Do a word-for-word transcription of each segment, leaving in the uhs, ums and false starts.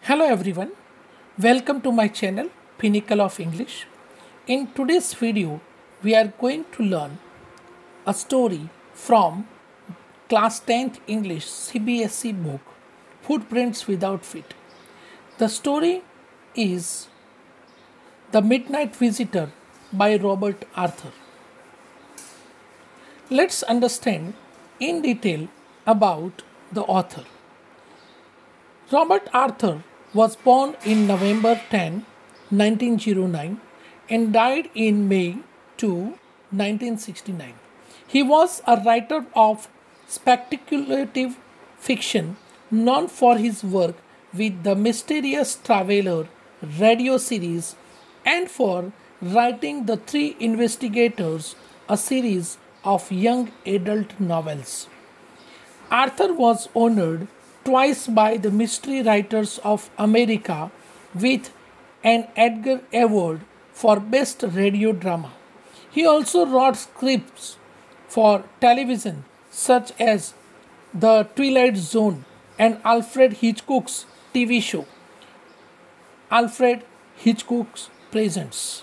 Hello everyone, welcome to my channel Pinnacle of English. In today's video, we are going to learn a story from class tenth English C B S E book Footprints Without Feet. The story is The Midnight Visitor by Robert Arthur. Let's understand in detail about the author. Robert Arthur was born in November tenth, nineteen oh nine and died in May second, nineteen sixty-nine. He was a writer of speculative fiction known for his work with the Mysterious Traveller radio series and for writing The Three Investigators, a series of young adult novels. Arthur was honored twice by the Mystery Writers of America with an Edgar Award for Best Radio Drama. He also wrote scripts for television such as The Twilight Zone and Alfred Hitchcock's T V show, Alfred Hitchcock's Presents.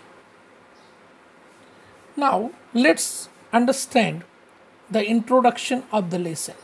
Now let's understand the introduction of the lesson.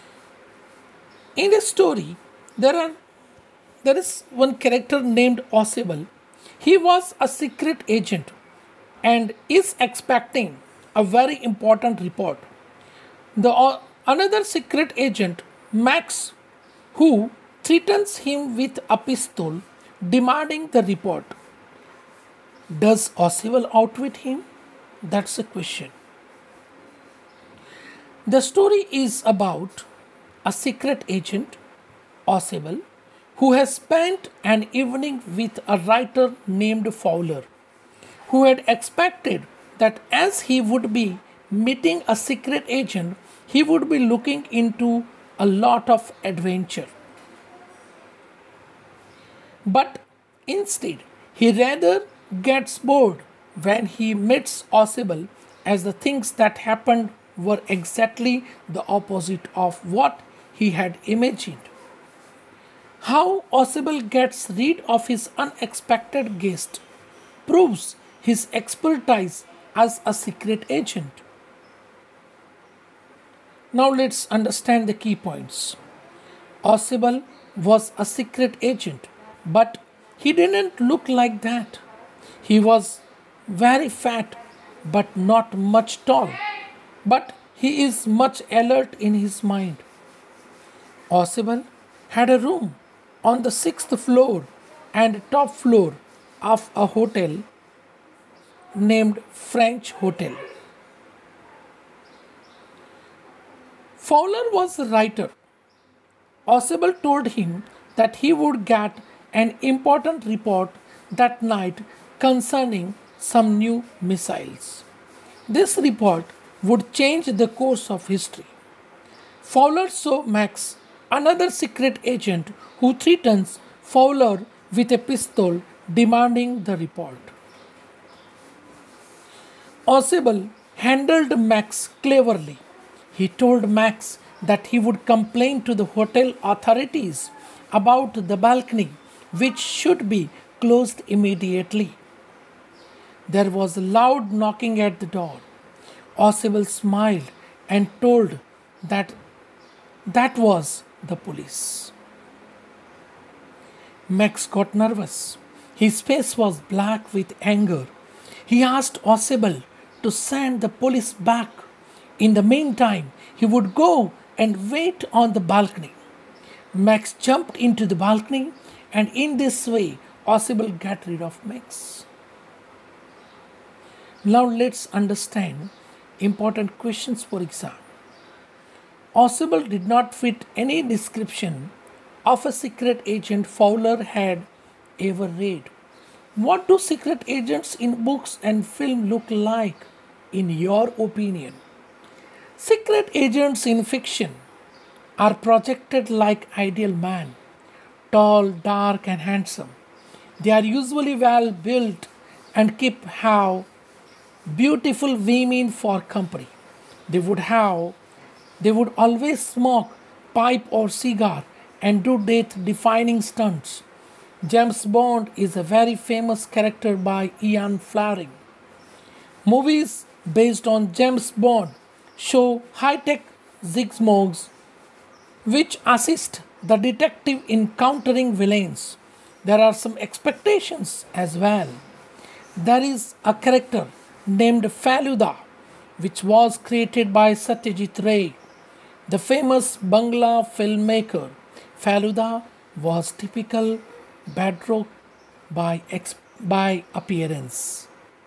In the story, there are there is one character named Osable. He was a secret agent and is expecting a very important report. The uh, another secret agent, Max, who threatens him with a pistol, demanding the report. Does Osable outwit him? That's the question. The story is about a secret agent, Osable, who has spent an evening with a writer named Fowler, who had expected that as he would be meeting a secret agent, he would be looking into a lot of adventure. But instead, he rather gets bored when he meets Osable, as the things that happened were exactly the opposite of what he had imagined. How Osable gets rid of his unexpected guest proves his expertise as a secret agent. Now let's understand the key points. Osable was a secret agent, but he didn't look like that. He was very fat but not much tall, but he is much alert in his mind. Osable had a room on the sixth floor and top floor of a hotel named French Hotel. Fowler was a writer. Osable told him that he would get an important report that night concerning some new missiles. This report would change the course of history. Fowler saw Max, another secret agent, who threatens Fowler with a pistol, demanding the report. Osable handled Max cleverly. He told Max that he would complain to the hotel authorities about the balcony, which should be closed immediately. There was a loud knocking at the door. Osable smiled and told that that was the police. Max got nervous. His face was black with anger. He asked Osable to send the police back. In the meantime, he would go and wait on the balcony. Max jumped into the balcony, and in this way, Osable got rid of Max. Now let's understand important questions for exam. Osable did not fit any description of a secret agent Fowler had ever read. What do secret agents in books and film look like, in your opinion? Secret agents in fiction are projected like ideal men, tall, dark, and handsome. They are usually well built and keep have beautiful women for company. They would have They would always smoke pipe or cigar and do death-defying stunts. James Bond is a very famous character by Ian Fleming. Movies based on James Bond show high-tech gizmos which assist the detective in countering villains. There are some expectations as well. There is a character named Faluda, which was created by Satyajit Ray, the famous Bangla filmmaker. Faluda was typical bedrock by, ex- by appearance.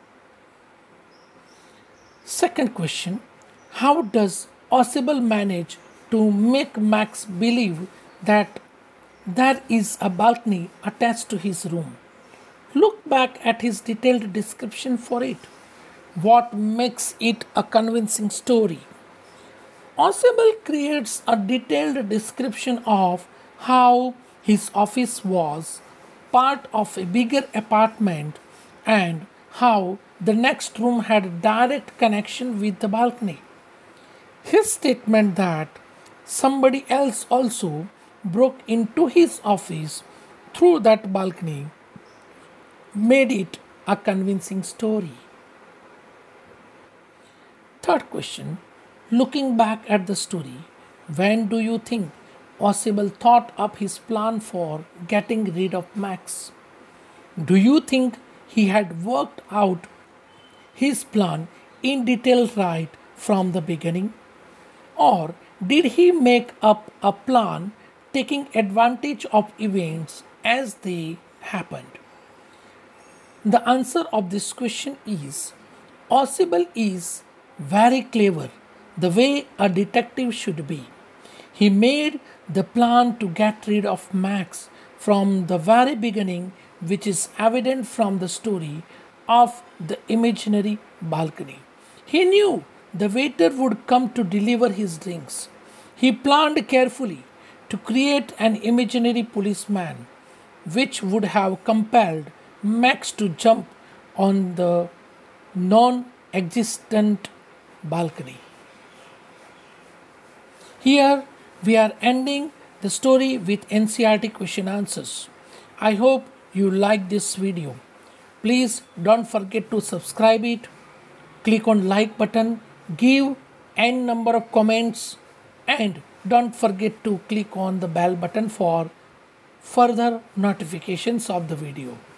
Second question: how does Osable manage to make Max believe that there is a balcony attached to his room? Look back at his detailed description for it. What makes it a convincing story? Osable creates a detailed description of how his office was part of a bigger apartment and how the next room had a direct connection with the balcony. His statement that somebody else also broke into his office through that balcony made it a convincing story. Third question: looking back at the story, when do you think Osable thought up his plan for getting rid of Max? Do you think he had worked out his plan in detail right from the beginning? Or did he make up a plan taking advantage of events as they happened? The answer of this question is Osable is very clever, the way a detective should be. He made the plan to get rid of Max from the very beginning, which is evident from the story of the imaginary balcony. He knew the waiter would come to deliver his drinks. He planned carefully to create an imaginary policeman, which would have compelled Max to jump on the non existent balcony. Here we are ending the story with N C E R T question answers. I hope you like this video. Please don't forget to subscribe it, click on like button, give n number of comments, and don't forget to click on the bell button for further notifications of the video.